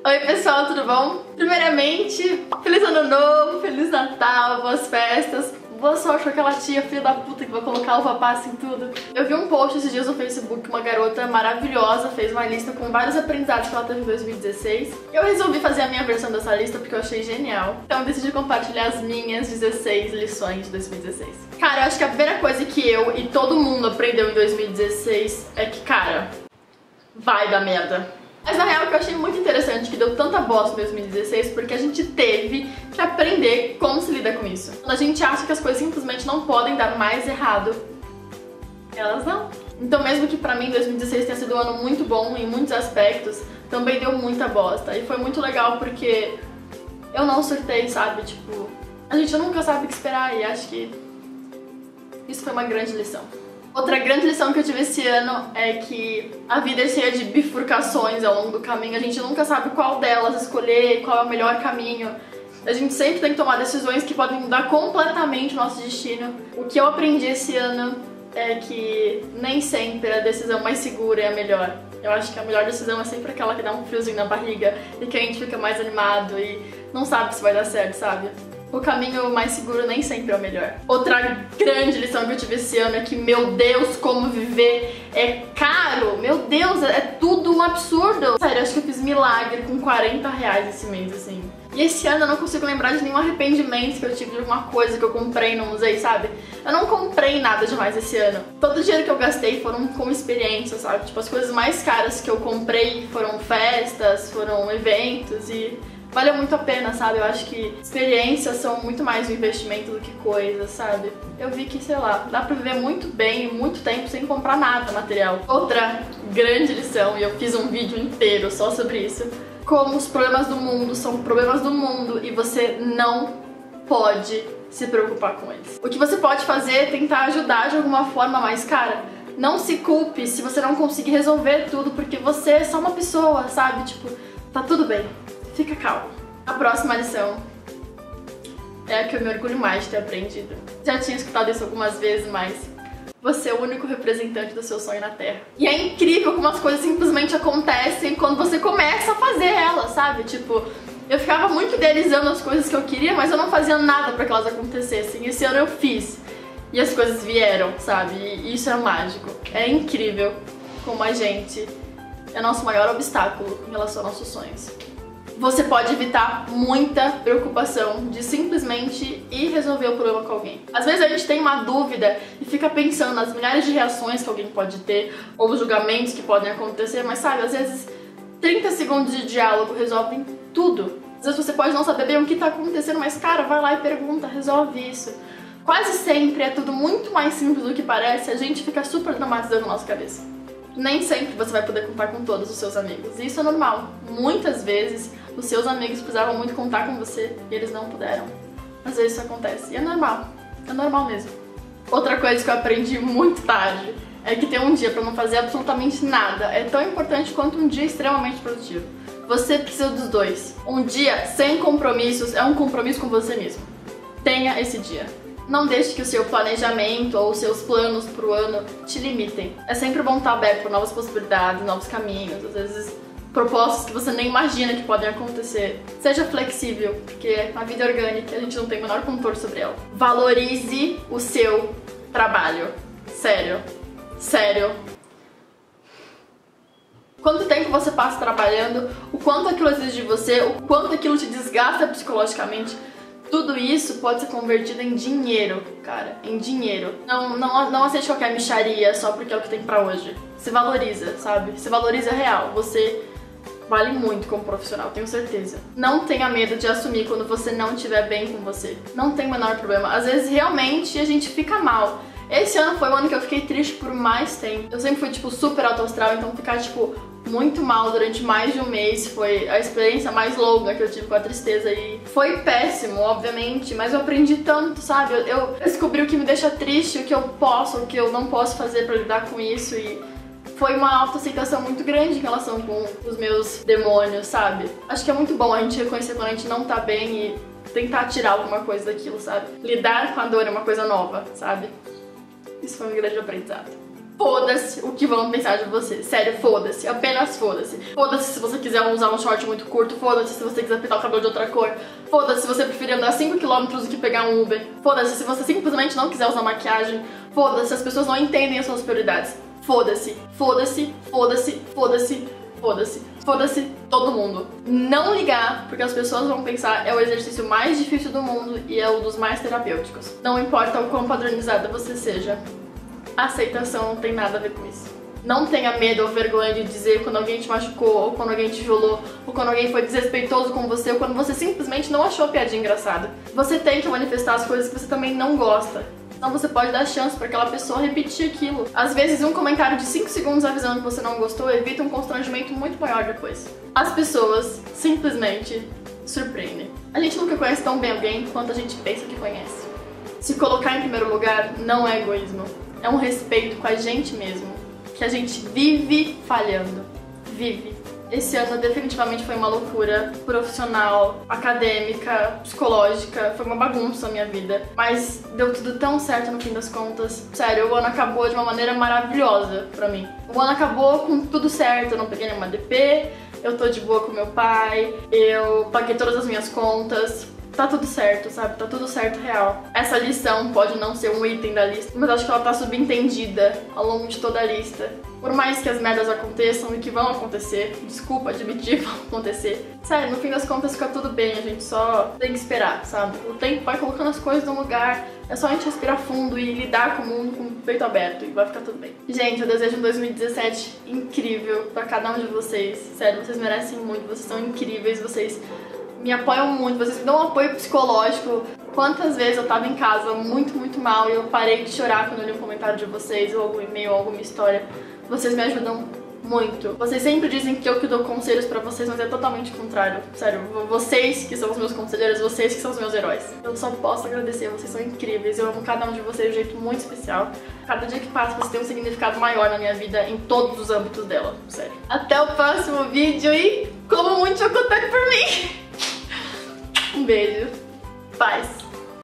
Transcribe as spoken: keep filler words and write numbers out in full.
Oi pessoal, tudo bom? Primeiramente, feliz ano novo, feliz Natal, boas festas. Boa sorte com aquela tia filha da puta que vai colocar uva passa em tudo. Eu vi um post esses dias no Facebook, uma garota maravilhosa fez uma lista com vários aprendizados que ela teve em dois mil e dezesseis. Eu resolvi fazer a minha versão dessa lista porque eu achei genial. Então eu decidi compartilhar as minhas dezesseis lições de dois mil e dezesseis. Cara, eu acho que a primeira coisa que eu e todo mundo aprendeu em dois mil e dezesseis é que, cara, vai dar merda. Mas na real o que eu achei muito interessante que deu tanta bosta em dois mil e dezesseis porque a gente teve que aprender como se lida com isso. Quando a gente acha que as coisas simplesmente não podem dar mais errado, elas não. Então mesmo que pra mim dois mil e dezesseis tenha sido um ano muito bom em muitos aspectos, também deu muita bosta. E foi muito legal porque eu não surtei, sabe? Tipo, a gente nunca sabe o que esperar e acho que isso foi uma grande lição. Outra grande lição que eu tive esse ano é que a vida é cheia de bifurcações ao longo do caminho. A gente nunca sabe qual delas escolher, qual é o melhor caminho. A gente sempre tem que tomar decisões que podem mudar completamente o nosso destino. O que eu aprendi esse ano é que nem sempre a decisão mais segura é a melhor. Eu acho que a melhor decisão é sempre aquela que dá um friozinho na barriga e que a gente fica mais animado e não sabe se vai dar certo, sabe? O caminho mais seguro nem sempre é o melhor. Outra grande lição que eu tive esse ano é que, meu Deus, como viver é caro. Meu Deus, é tudo um absurdo. Sério, acho que eu fiz milagre com quarenta reais esse mês, assim. E esse ano eu não consigo lembrar de nenhum arrependimento que eu tive de alguma coisa que eu comprei e não usei, sabe? Eu não comprei nada demais esse ano. Todo o dinheiro que eu gastei foram como experiência, sabe? Tipo, as coisas mais caras que eu comprei foram festas, foram eventos e valeu muito a pena, sabe? Eu acho que experiências são muito mais um investimento do que coisas, sabe? Eu vi que, sei lá, dá pra viver muito bem, muito tempo sem comprar nada material. Outra grande lição, e eu fiz um vídeo inteiro só sobre isso, como os problemas do mundo são problemas do mundo e você não pode se preocupar com eles. O que você pode fazer é tentar ajudar de alguma forma, mas, cara, não se culpe se você não conseguir resolver tudo, porque você é só uma pessoa, sabe? Tipo, tá tudo bem. Fica calmo. A próxima lição é a que eu me orgulho mais de ter aprendido. Já tinha escutado isso algumas vezes, mas você é o único representante do seu sonho na Terra. E é incrível como as coisas simplesmente acontecem quando você começa a fazer elas, sabe? Tipo, eu ficava muito idealizando as coisas que eu queria, mas eu não fazia nada pra que elas acontecessem. Esse ano eu fiz. E as coisas vieram, sabe? E isso é mágico. É incrível como a gente é nosso maior obstáculo em relação aos nossos sonhos. Você pode evitar muita preocupação de simplesmente ir resolver o problema com alguém. Às vezes a gente tem uma dúvida e fica pensando nas milhares de reações que alguém pode ter ou os julgamentos que podem acontecer, mas sabe, às vezes trinta segundos de diálogo resolvem tudo. Às vezes você pode não saber bem o que tá acontecendo, mas cara, vai lá e pergunta, resolve isso. Quase sempre é tudo muito mais simples do que parece, a gente fica super dramatizando na nossa cabeça. Nem sempre você vai poder contar com todos os seus amigos. E isso é normal. Muitas vezes os seus amigos precisavam muito contar com você e eles não puderam. Às vezes isso acontece. E é normal. É normal mesmo. Outra coisa que eu aprendi muito tarde é que ter um dia pra não fazer absolutamente nada é tão importante quanto um dia extremamente produtivo. Você precisa dos dois. Um dia sem compromissos é um compromisso com você mesmo. Tenha esse dia. Não deixe que o seu planejamento ou os seus planos pro ano te limitem. É sempre bom estar aberto para novas possibilidades, novos caminhos, às vezes propostas que você nem imagina que podem acontecer. Seja flexível, porque a vida é orgânica e a gente não tem o menor controle sobre ela. Valorize o seu trabalho. Sério. Sério. Quanto tempo você passa trabalhando, o quanto aquilo exige de você, o quanto aquilo te desgasta psicologicamente. Tudo isso pode ser convertido em dinheiro, cara, em dinheiro. Não, não, não aceite qualquer mixaria só porque é o que tem pra hoje. Se valoriza, sabe? Se valoriza real. Você vale muito como profissional, tenho certeza. Não tenha medo de assumir quando você não estiver bem com você. Não tem o menor problema. Às vezes, realmente, a gente fica mal. Esse ano foi o ano que eu fiquei triste por mais tempo. Eu sempre fui, tipo, super alto astral, então ficar, tipo, muito mal durante mais de um mês foi a experiência mais longa que eu tive com a tristeza e foi péssimo, obviamente, mas eu aprendi tanto, sabe? Eu, eu descobri o que me deixa triste, o que eu posso, o que eu não posso fazer pra lidar com isso e foi uma autoaceitação muito grande em relação com os meus demônios, sabe? Acho que é muito bom a gente reconhecer quando a gente não tá bem e tentar tirar alguma coisa daquilo, sabe? Lidar com a dor é uma coisa nova, sabe? Isso foi um grande aprendizado. Foda-se o que vão pensar de você. Sério, foda-se. Apenas foda-se. Foda-se se você quiser usar um short muito curto. Foda-se se você quiser pintar o cabelo de outra cor. Foda-se se você preferir andar cinco quilômetros do que pegar um Uber. Foda-se se você simplesmente não quiser usar maquiagem. Foda-se se as pessoas não entendem as suas prioridades. Foda-se. Foda-se. Foda-se. Foda-se. Foda-se. Foda-se todo mundo. Não ligar, porque as pessoas vão pensar, é o exercício mais difícil do mundo e é um dos mais terapêuticos. Não importa o quão padronizada você seja. A aceitação não tem nada a ver com isso. Não tenha medo ou vergonha de dizer quando alguém te machucou, ou quando alguém te violou, ou quando alguém foi desrespeitoso com você, ou quando você simplesmente não achou a piadinha engraçada. Você tem que manifestar as coisas que você também não gosta. Então você pode dar chance para aquela pessoa repetir aquilo. Às vezes um comentário de cinco segundos avisando que você não gostou evita um constrangimento muito maior depois. As pessoas simplesmente surpreendem. A gente nunca conhece tão bem alguém quanto a gente pensa que conhece. Se colocar em primeiro lugar não é egoísmo. É um respeito com a gente mesmo, que a gente vive falhando, vive. Esse ano definitivamente foi uma loucura profissional, acadêmica, psicológica, foi uma bagunça a minha vida, mas deu tudo tão certo no fim das contas. Sério, o ano acabou de uma maneira maravilhosa pra mim. O ano acabou com tudo certo, eu não peguei nenhuma D P, eu tô de boa com meu pai, eu paguei todas as minhas contas. Tá tudo certo, sabe? Tá tudo certo real. Essa lição pode não ser um item da lista, mas acho que ela tá subentendida ao longo de toda a lista. Por mais que as merdas aconteçam e que vão acontecer, desculpa admitir que vão acontecer. Sério, no fim das contas fica tudo bem, a gente só tem que esperar, sabe? O tempo vai colocando as coisas no lugar, é só a gente respirar fundo e lidar com o mundo com o peito aberto e vai ficar tudo bem. Gente, eu desejo um dois mil e dezessete incrível pra cada um de vocês. Sério, vocês merecem muito, vocês são incríveis, vocês me apoiam muito, vocês me dão um apoio psicológico. Quantas vezes eu tava em casa muito, muito mal e eu parei de chorar quando eu li um comentário de vocês ou algum e-mail ou alguma história. Vocês me ajudam muito. Vocês sempre dizem que eu que dou conselhos pra vocês, mas é totalmente o contrário. Sério, vocês que são os meus conselheiros, vocês que são os meus heróis. Eu só posso agradecer, vocês são incríveis. Eu amo cada um de vocês de um jeito muito especial. Cada dia que passa você tem um significado maior na minha vida em todos os âmbitos dela, sério. Até o próximo vídeo e como muito chocotone por mim! Um beijo. Paz.